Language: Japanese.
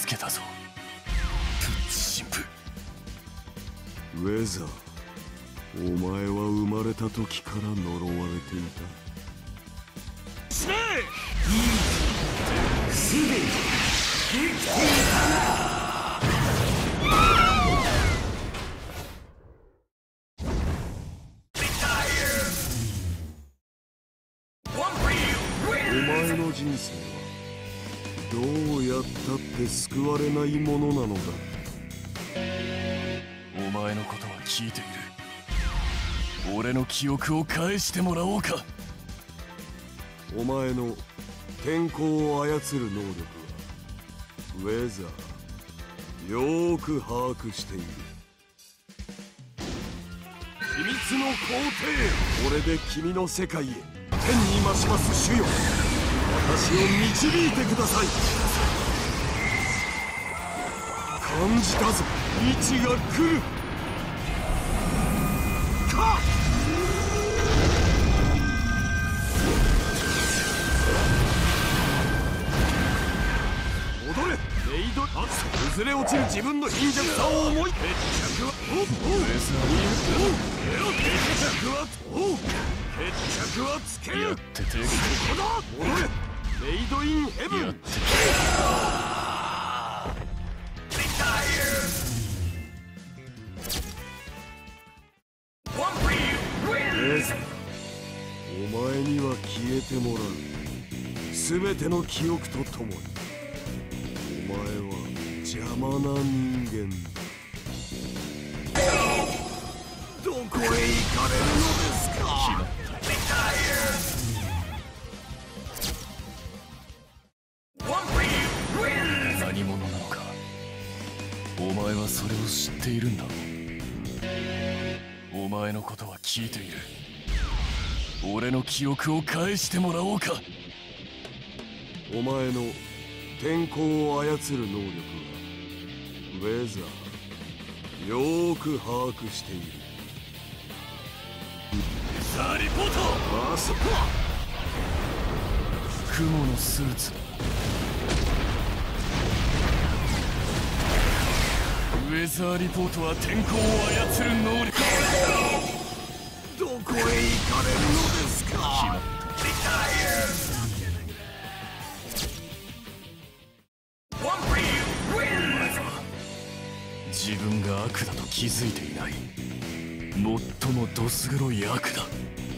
つけたぞプッチ神父。 ウェザー、お前は生まれた時から呪われていた。 しめすでにできていたな。 お前の人生はどうやったって救われないものなのだ。 お前のことは聞いている。俺の記憶を返してもらおうか。 お前の天候を操る能力はウェザー、よーく把握している。秘密の皇帝、これで君の世界へ天に増します主よ、私を導いてください。感じたぞ、位置が来るか。踊れメイド、崩れ落ちる自分の貧弱さを思い、決着は決着はつける。 やっててここだ。踊れメイドインヘブン。 やっててお前には消えてもらう。全ての記憶とともにお前は邪魔な人間。どこへ行かれるのですか。 何者なのか。お前はそれを知っているんだろう。お前のことは聞いている。俺の記憶を返してもらおうか。 お前の天候を操る能力はウェザー、よーく把握している。 さあリポート。 あそこ雲のスーツだ。ウェザーリポートは天候を操る能力。 どこへ行かれるのですか。 決まった。自分が悪だと気づいていない。最もどす黒い悪だ。